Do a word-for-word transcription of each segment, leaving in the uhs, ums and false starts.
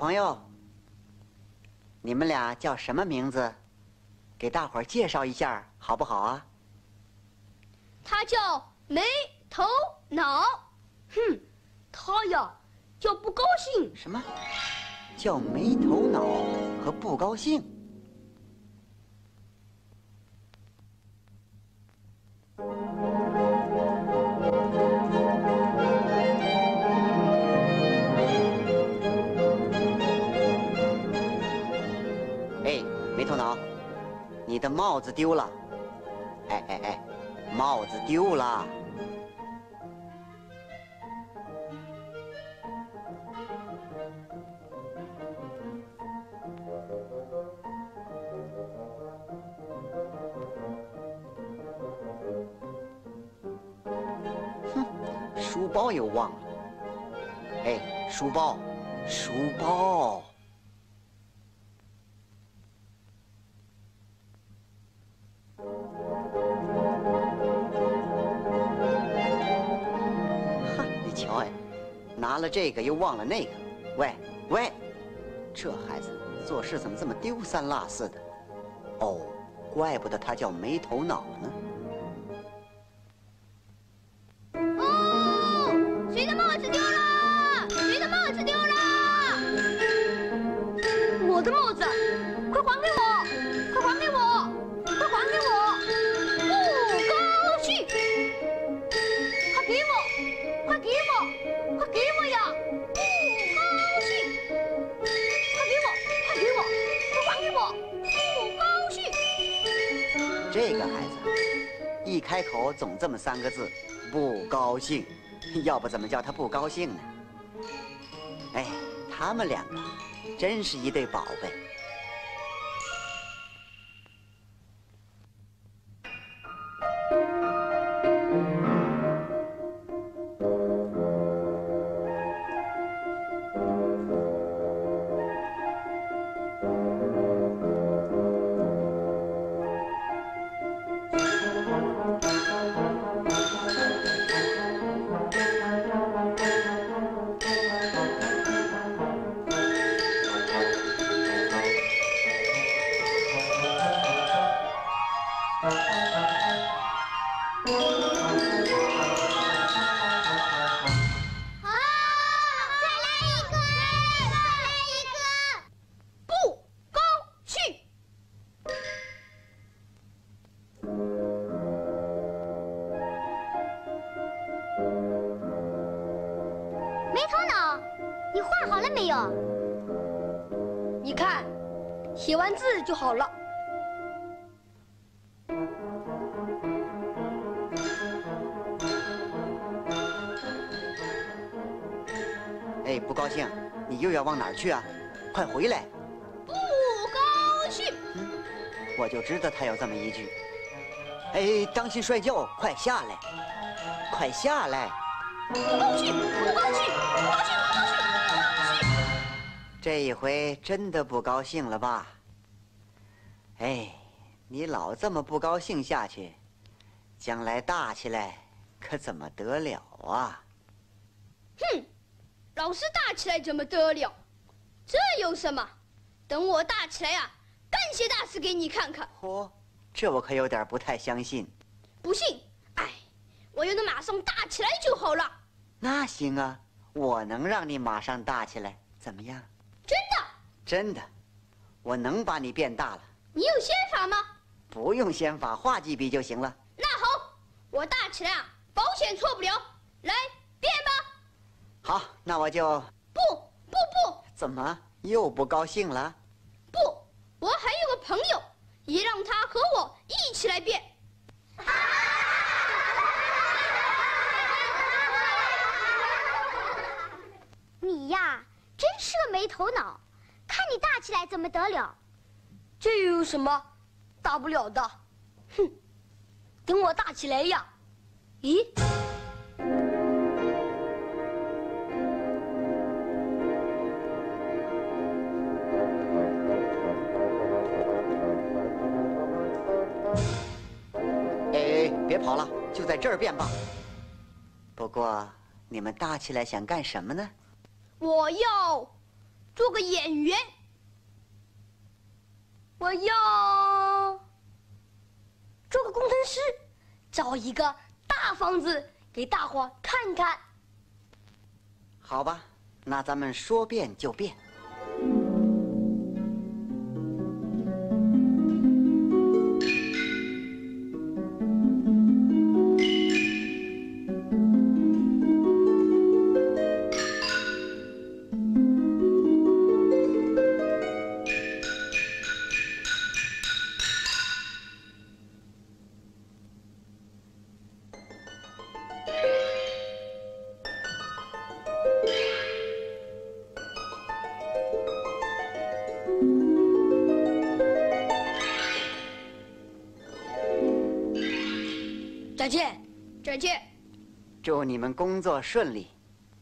朋友，你们俩叫什么名字？给大伙儿介绍一下，好不好啊？ 他叫没头脑。 哼，他呀叫不高兴。 什么？叫没头脑和不高兴？哎，没头脑，你的帽子丢了！哎哎哎，帽子丢了！哼，书包又忘了。哎，书包，书包。拿了这个又忘了那个，喂喂，这孩子做事怎么这么丢三落四的？哦，怪不得他叫没头脑呢。 哦，谁的帽子丢了？谁的帽子丢了？ 我的帽子，快还给我！快还给我！快还给我！ 不高兴！ 快给我！快给我！快给我呀！ 不高兴！ 快给我！快给我！快还给我！ 不高兴！ 这个孩子一开口总这么三个字，不高兴。要不怎么叫他不高兴呢？哎，他们两个真是一对宝贝。 你看，写完字就好了。 哎，不高兴，你又要往哪儿去啊？快回来！ 不高兴。 嗯，我就知道他有这么一句。哎，当心摔跤！快下来！快下来！ 不高兴！不高兴！不高兴！不高兴！ 这一回真的不高兴了吧？哎，你老这么不高兴下去，将来大起来可怎么得了啊？ 哼，老是大起来怎么得了？这有什么？等我大起来啊，干些大事给你看看。 嚯，这我可有点不太相信。 不信？哎，我要能马上大起来就好了。 那行啊，我能让你马上大起来，怎么样？ 真的？ 真的，我能把你变大了。 你有仙法吗？ 不用仙法，画几笔就行了。 那好，我大起来啊，保险错不了。来，变吧。 好，那我就…… 不不不！ 怎么又不高兴了？ 不，我还有个朋友，也让他和我一起来变。 你呀，真是个没头脑，看你大起来怎么得了？ 这又有什么大不了的？哼，等我大起来呀！咦？ 哎，别跑了，就在这儿变吧。不过，你们大起来想干什么呢？ 我要做个演员。 我要做个工程师，找一个大房子给大伙看看。 好吧，那咱们说变就变。 再见， 再见。 祝你们工作顺利。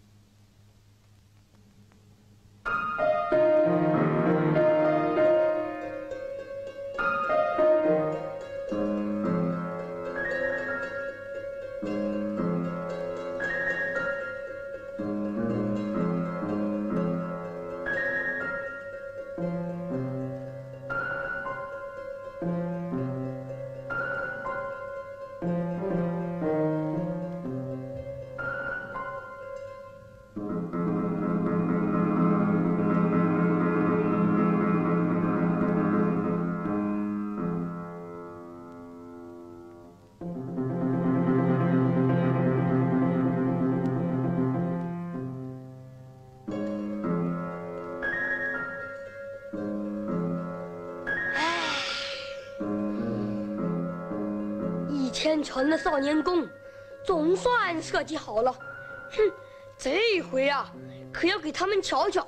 千城的少年宫，总算设计好了。哼，这回啊，可要给他们瞧瞧。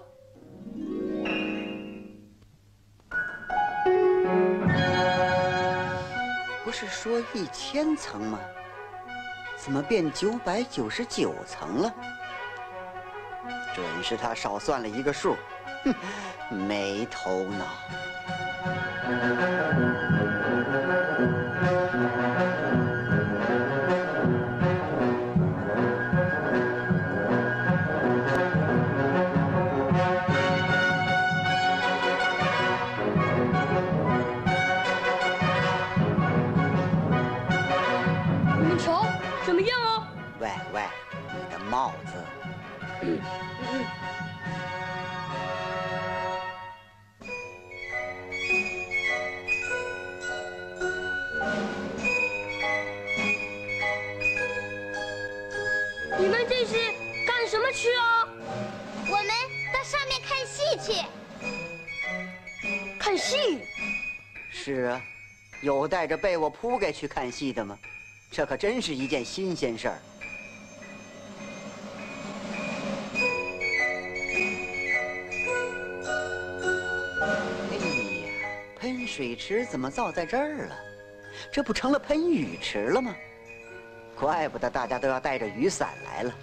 不是说一千层吗？怎么变九百九十九层了？准是他少算了一个数，哼，没头脑。 你们瞧，怎么样啊？ 喂喂，你的帽子。 嗯嗯。你们这是干什么去啊？ 我们到上面看戏去。 看戏？ 是啊，有带着被窝铺盖去看戏的吗？这可真是一件新鲜事儿。哎呀，喷水池怎么造在这儿了？这不成了喷雨池了吗？怪不得大家都要带着雨伞来了。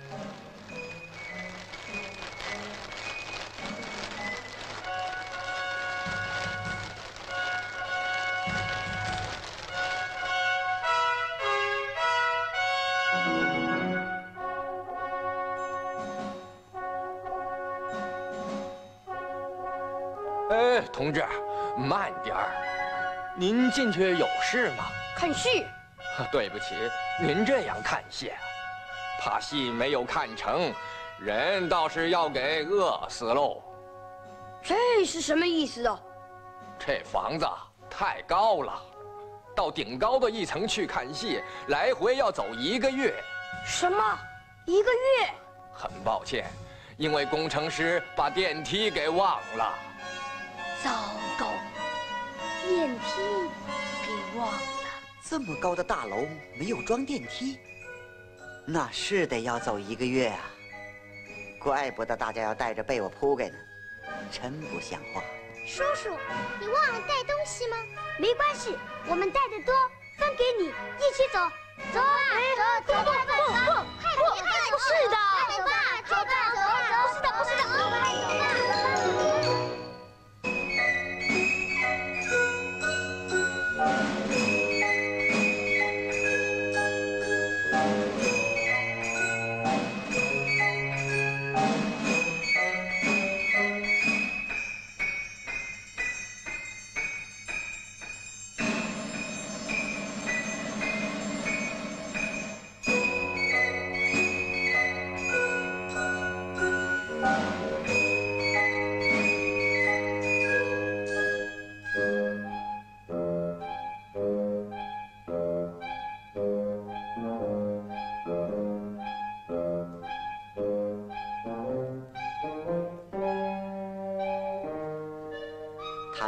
哎，同志，慢点儿。您进去有事吗？ 看戏。 对不起，您这样看戏，怕戏没有看成，人倒是要给饿死喽。 这是什么意思啊？ 这房子太高了，到顶高的一层去看戏，来回要走一个月。 什么？一个月？ 很抱歉，因为工程师把电梯给忘了。 糟糕，电梯给忘了。 这么高的大楼没有装电梯，那是得要走一个月啊！怪不得大家要带着被窝铺盖呢，真不像话。 叔叔，你忘了带东西吗？没关系，我们带的多，分给你，一起走。走啊，走，走吧，走吧，快点， 不是的， 走吧，走吧，走吧，不是的，不是的，走吧，走吧。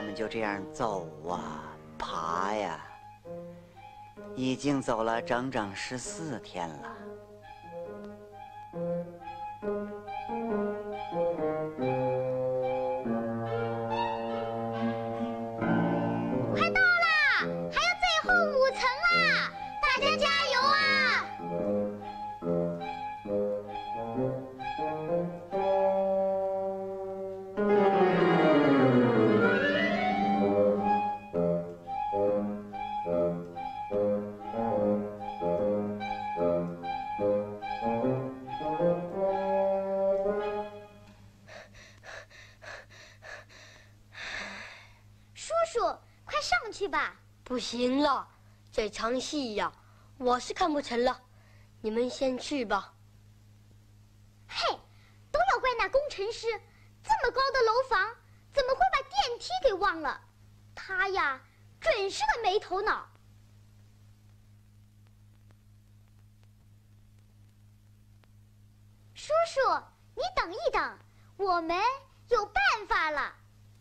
们就这样走啊爬呀，已经走了整整十四天了。 快到啦，还有最后五层啦，大家加油啊！叔叔，快上去吧。 不行了，这场戏呀，我是看不成了，你们先去吧。 嘿，都要怪那工程师，这么高的楼房，怎么会把电梯给忘了？他呀，准是个没头脑。叔叔，你等一等，我们有办法了。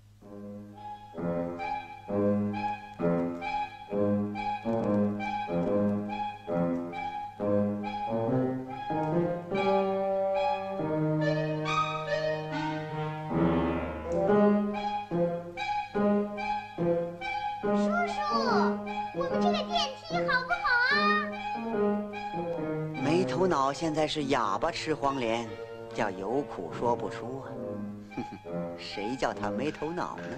叔叔，我们这个电梯好不好啊？ 没头脑现在是哑巴吃黄连，叫有苦说不出啊！哼哼，谁叫他没头脑呢？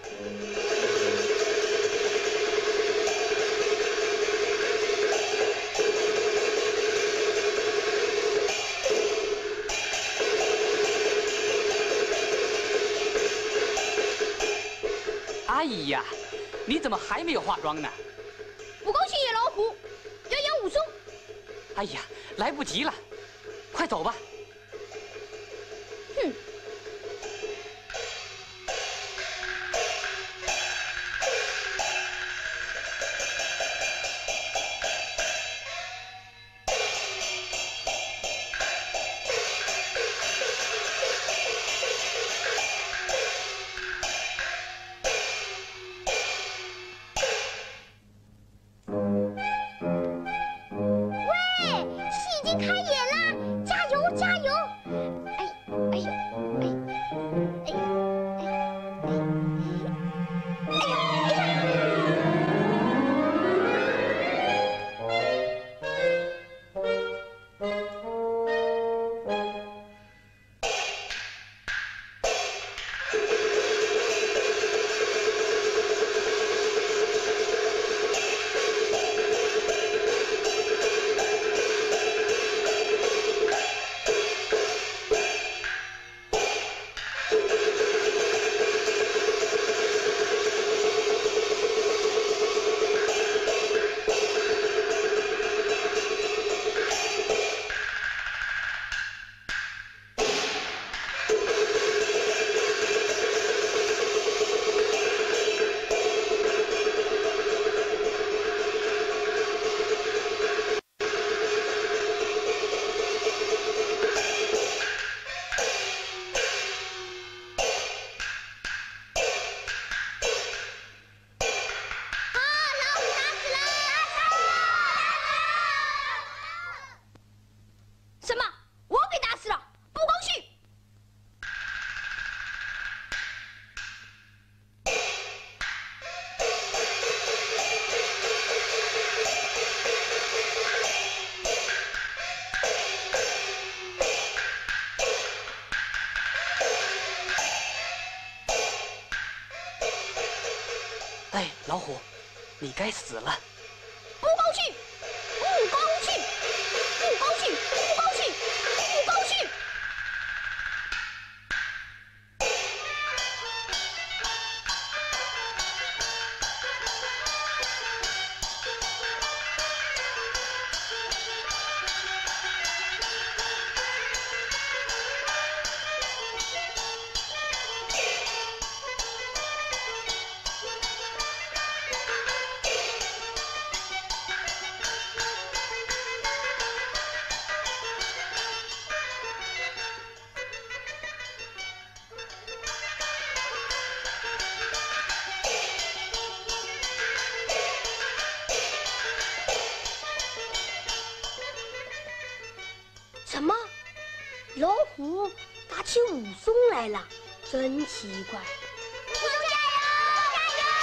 阿姨呀，你怎么还没有化妆呢？ 不高兴也老虎，要演武松。 哎呀，来不及了，快走吧。 哼。 哎，老虎，你该死了！ 不高兴，不高兴，不高兴，不高兴，不高兴！ 虎打起武松来了，真奇怪。 武松加油！加油！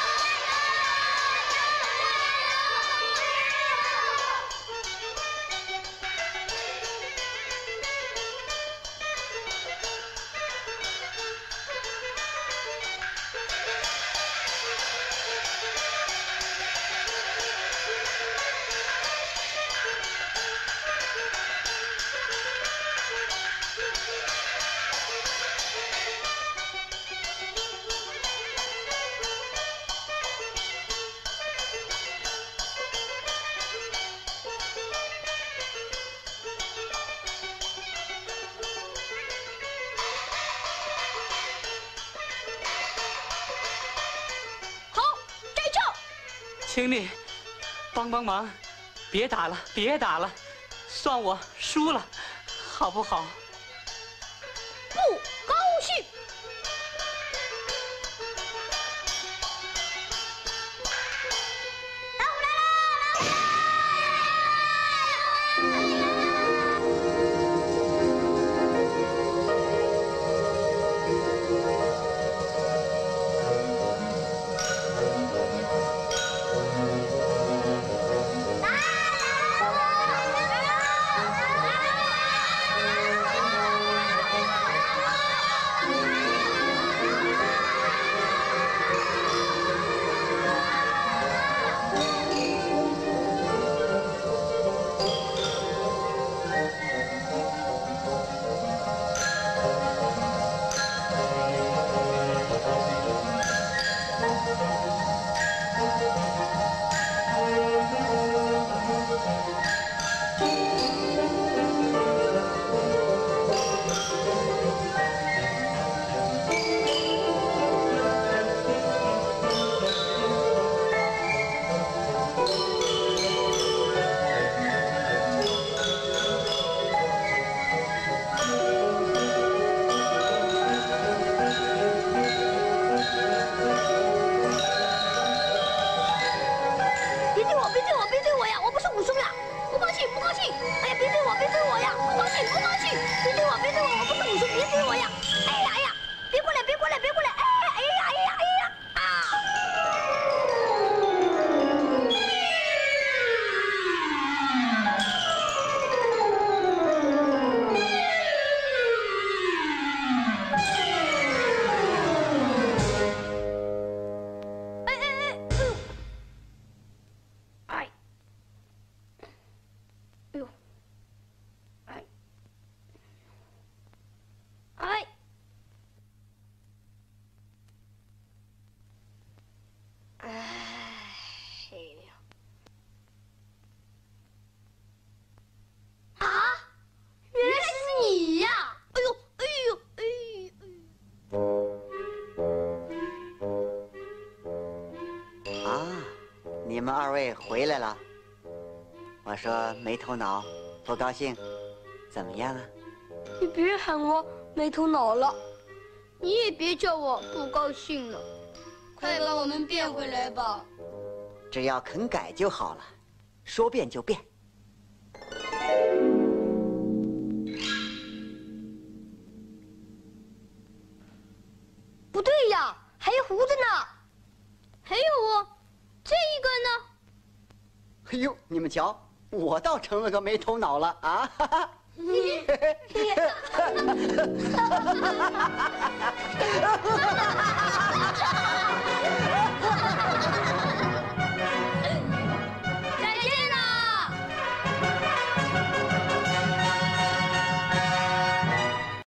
请你帮帮忙，别打了，别打了，算我输了，好不好？ 不高兴。 你们二位回来了。我说没头脑，不高兴，怎么样啊？ 你别喊我没头脑了， 你也别叫我不高兴了，快把我们变回来吧。 只要肯改就好了，说变就变。 不对呀，还有胡子呢。 还有我，这一个呢？ 哎呦，你们瞧，我倒成了个没头脑了啊！哈哈。哈哈哈哈哈！